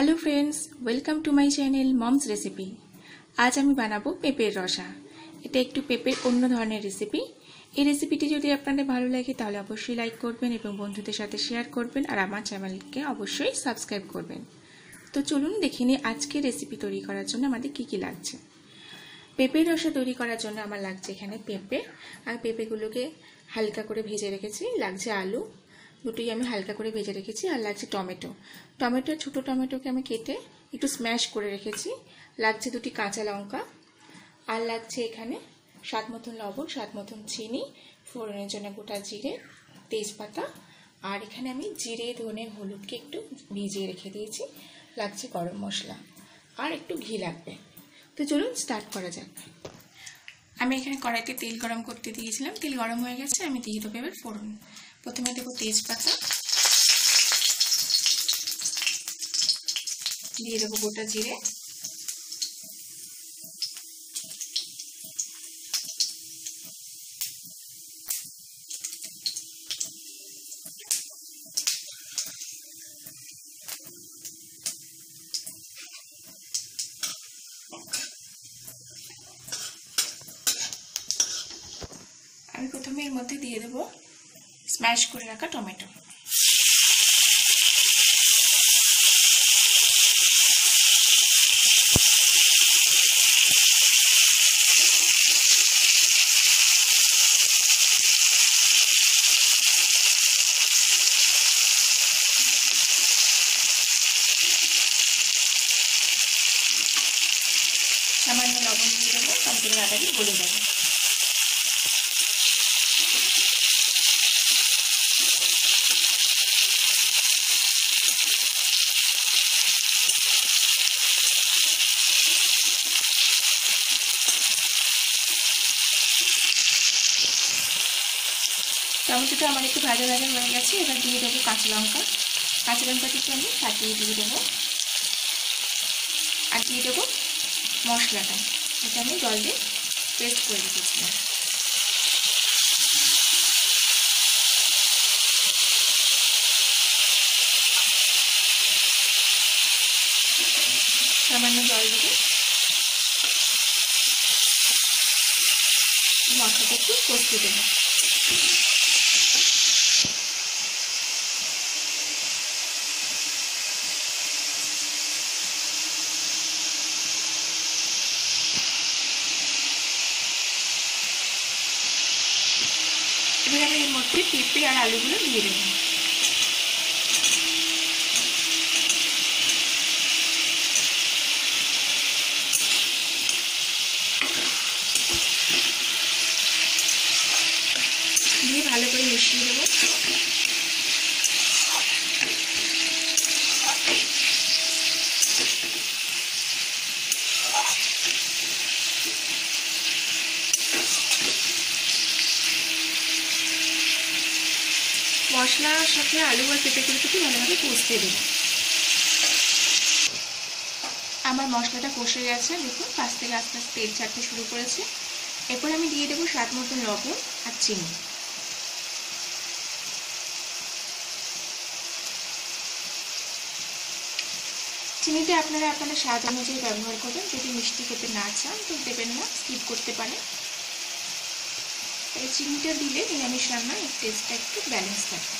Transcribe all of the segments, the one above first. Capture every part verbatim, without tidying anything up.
Hello friends, welcome to my channel mom's recipe. আজ আমি বানাবো পেঁপের রসা। এটা একটু পেঁপের অন্য ধরনের রেসিপি। এই রেসিপিটি যদি আপনাদের ভালো লাগে তাহলে অবশ্যই লাইক করবেন এবং বন্ধুদের সাথে শেয়ার করবেন, আর আমার চ্যানেলকে অবশ্যই সাবস্ক্রাইব করবেন। তো চলুন দেখে নিই আজকে রেসিপি তৈরি করার জন্য আমাদের কী কী লাগছে। পেঁপের রসা তৈরি করার জন্য আমার লাগছে এখানে পেঁপে, আর পেঁপেগুলোকে হালকা করে ভেজে রেখেছি। লাগছে আলু, দুটোই আমি হালকা করে ভেজে রেখেছি। আর লাগছে টমেটো, টমেটো ছোটো টমেটোকে আমি কেটে একটু স্ম্যাশ করে রেখেছি। লাগছে দুটি কাঁচা লঙ্কা, আর লাগছে এখানে স্বাদ মতন লবণ, স্বাদ মতন চিনি, ফোড়নের জন্য গোটা জিরে, তেজপাতা, আর এখানে আমি জিরে ধনে হলুদকে একটু ভিজিয়ে রেখে দিয়েছি। লাগছে গরম মশলা, আর একটু ঘি লাগবে। তো চলুন স্টার্ট করা যাক। আমি এখানে কড়াইতে তেল গরম করতে দিয়েছিলাম, তেল গরম হয়ে গেছে, আমি দিয়ে দেবো এবার ফোড়ন। প্রথমে দেবো তেজপাতা, দিয়ে দেবো গোটা জিরে, আমি প্রথমে এর মধ্যে দিয়ে দেবো স্ম্যাশ করে রাখা টমেটো। সামান্য লবণ দিয়ে দেবো, তারপরে আদাটি গলে যাবে। টমেটোটা আমার একটু ভাজা ভাজা হয়ে গেছে। এবার দিয়ে দেবো কাঁচা লঙ্কা, কাঁচা লঙ্কাটিকে আমি ফাটিয়ে দিয়ে দেবো। আর দিয়ে দেবো মশলাটা, এটা আমি জল দিয়ে পেস্ট করে রেখেছিলাম। সামান্য জল দেবো, মশলাটা একটু কষতে দেবো। এবার আমি এর মধ্যে পেঁপে আর আলুগুলো দিয়ে দেবো। দিয়ে ভালো করে মিশিয়ে দেবো। মশলার সাথে আলু আর পেঁপেগুলোকে ভালোভাবে কষতে দেবো। আমার মশলাটা কষে গেছে, দেখুন পাশ থেকে আস্তে আস্তে তেল ছাড়তে শুরু করেছে। এরপর আমি দিয়ে দেবো স্বাদ মতন লবণ আর চিনি। চিনিটা আপনারা আপনাদের স্বাদ অনুযায়ী ব্যবহার করবেন। যদি মিষ্টি খেতে না চান তো দেবেন না, স্কিপ করতে পারেন। এই চিনিটা দিলে নিরামিষ রান্নার টেস্টটা একটু ব্যালেন্স থাকে।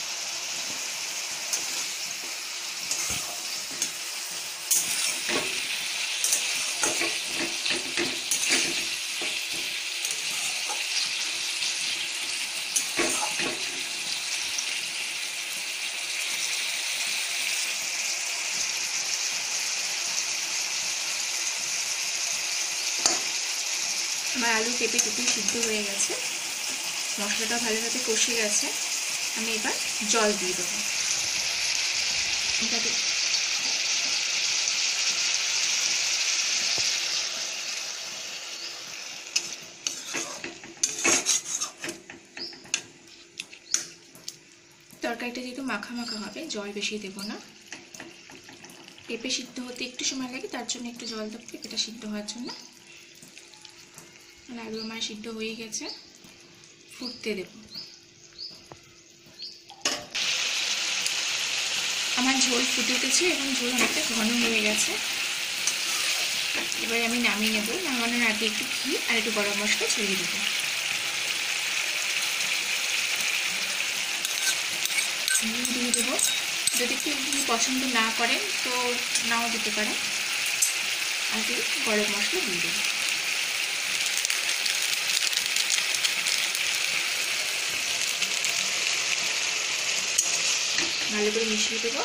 আমার আলু পেঁপে দুটোই সিদ্ধ হয়ে গেছে, মশলাটা ভালোভাবে কষে গেছে। আমি এবার জল দিয়ে দেবো। এটাকে তরকারিটা যেহেতু মাখা মাখা হবে, জল বেশি দেবো না। পেঁপে সিদ্ধ হতে একটু সময় লাগে, তার জন্য একটু জল দেবো পেঁপেটা সিদ্ধ হওয়ার জন্য। আলু আমার সিদ্ধ হয়ে গেছে, ফুটতে দেব। আমার ঝোল ফুটে উঠেছে এবং ঝোল অনেকটা ঘন হয়ে গেছে। এবার আমি নামিয়ে নেব। নামানোর আগে একটু ঘি আর একটু গরম মশলা ছড়িয়ে দেবো। দিয়ে দেবো। যদি একটু ঘি পছন্দ না করেন তো নাও দিতে পারেন। আর গরম মশলা দিয়ে দেবো। ভালো করে মিশিয়ে দেবো।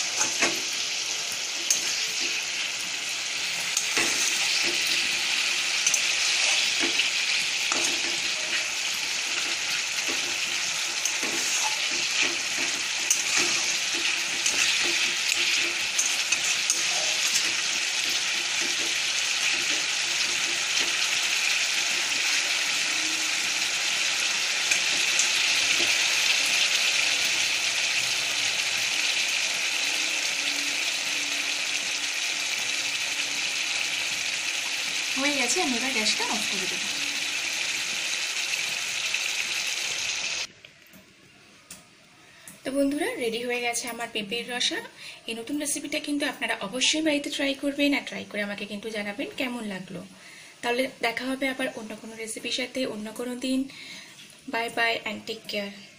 হয়ে গেছে, আমি এবার গ্যাসটা অফ করে দেবো। তো বন্ধুরা, রেডি হয়ে গেছে আমার পেঁপের রসা। এই নতুন রেসিপিটা কিন্তু আপনারা অবশ্যই বাড়িতে ট্রাই করবেন, আর ট্রাই করে আমাকে কিন্তু জানাবেন কেমন লাগলো। তাহলে দেখা হবে আবার অন্য কোনো রেসিপির সাথে অন্য কোনো দিন। Bye bye and take care.